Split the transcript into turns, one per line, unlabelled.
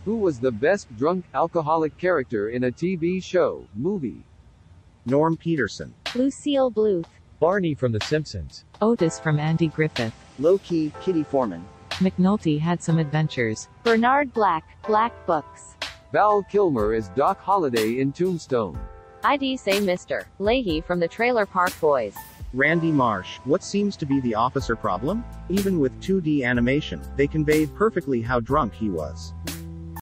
Who was the best drunk, alcoholic character in a TV show, movie?
Norm Peterson.
Lucille Bluth.
Barney from The Simpsons.
Otis from Andy Griffith.
Low-key, Kitty Foreman.
McNulty had some adventures.
Bernard Black, Black Books.
Val Kilmer is Doc Holliday in Tombstone.
I'd say Mr. Leahy from the Trailer Park Boys.
Randy Marsh. What seems to be the officer problem? Even with 2D animation, they conveyed perfectly how drunk he was.